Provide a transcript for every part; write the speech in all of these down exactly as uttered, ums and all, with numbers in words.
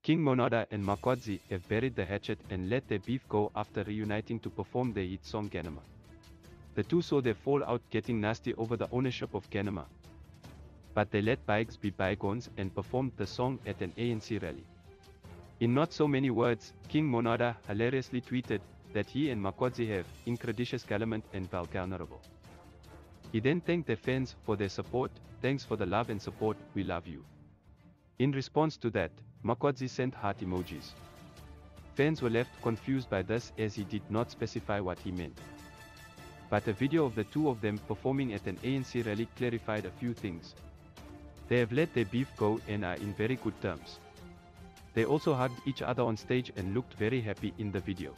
King Monada and Makhadzi have buried the hatchet and let their beef go after reuniting to perform their hit song Ghanama. The two saw their fallout getting nasty over the ownership of Ghanama. But they let bygones be bygones and performed the song at an A N C rally. In not so many words, King Monada hilariously tweeted that he and Makhadzi have incridiciousgalamont and valgalnarable. He then thanked their fans for their support. Thanks for the love and support, we love you. In response to that, Makhadzi sent heart emojis. Fans were left confused by this as he did not specify what he meant. But a video of the two of them performing at an A N C rally clarified a few things. They have let their beef go and are in very good terms. They also hugged each other on stage and looked very happy in the video.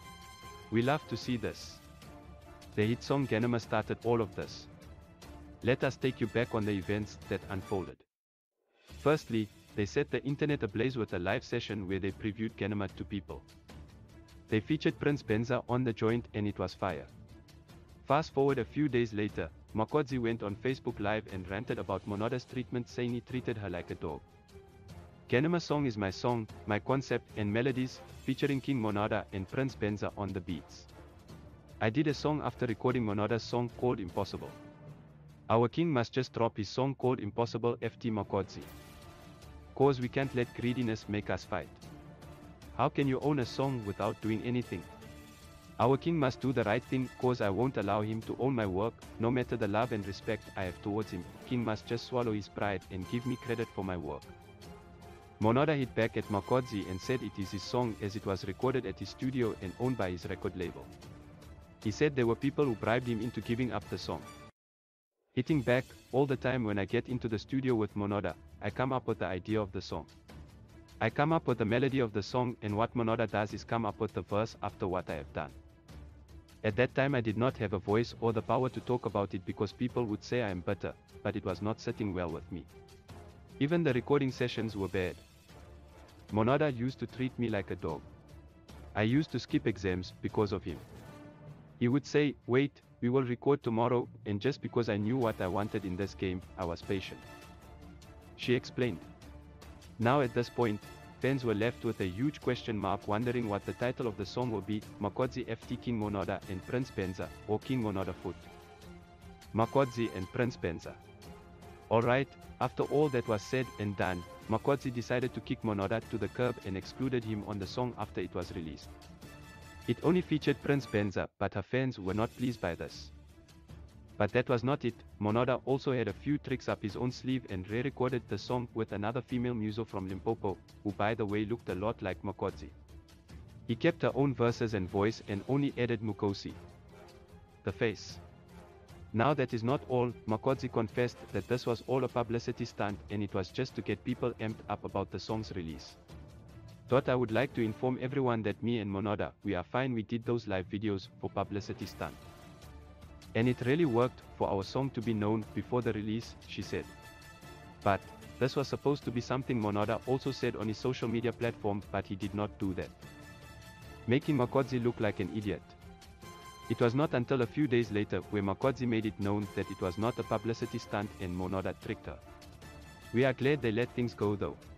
We love to see this. The hit song Ghanama started all of this. Let us take you back on the events that unfolded. Firstly, they set the internet ablaze with a live session where they previewed Ghanama to people. They featured Prince Benza on the joint and it was fire. Fast forward a few days later, Makhadzi went on Facebook Live and ranted about Monada's treatment, saying he treated her like a dog. Ghanama song is my song, my concept and melodies, featuring King Monada and Prince Benza on the beats. I did a song after recording Monada's song called Impossible. Our king must just drop his song called Impossible F T Makhadzi. Cause we can't let greediness make us fight. How can you own a song without doing anything? Our king must do the right thing, cause I won't allow him to own my work, no matter the love and respect I have towards him. King must just swallow his pride and give me credit for my work. Monada hit back at Makhadzi and said it is his song as it was recorded at his studio and owned by his record label. He said there were people who bribed him into giving up the song. Hitting back, all the time when I get into the studio with Monada, I come up with the idea of the song. I come up with the melody of the song, and what Monada does is come up with the verse after what I have done. At that time I did not have a voice or the power to talk about it because people would say I am bitter, but it was not sitting well with me. Even the recording sessions were bad. Monada used to treat me like a dog. I used to skip exams because of him. He would say, wait, we will record tomorrow, and just because I knew what I wanted in this game, I was patient. She explained. Now at this point, fans were left with a huge question mark wondering what the title of the song will be, Makhadzi F T King Monada and Prince Benza, or King Monada Foot. Makhadzi and Prince Benza. Alright, after all that was said and done, Makhadzi decided to kick Monada to the curb and excluded him on the song after it was released. It only featured Prince Benza, but her fans were not pleased by this. But that was not it. Monada also had a few tricks up his own sleeve and re-recorded the song with another female muso from Limpopo, who by the way looked a lot like Makhadzi. He kept her own verses and voice and only added Mukosi, the face. Now that is not all. Makhadzi confessed that this was all a publicity stunt and it was just to get people amped up about the song's release. Thought I would like to inform everyone that me and Monada, we are fine, we did those live videos for publicity stunt. And it really worked for our song to be known before the release, she said. But this was supposed to be something Monada also said on his social media platform, but he did not do that, making Makhadzi look like an idiot. It was not until a few days later where Makhadzi made it known that it was not a publicity stunt and Monada tricked her. We are glad they let things go though.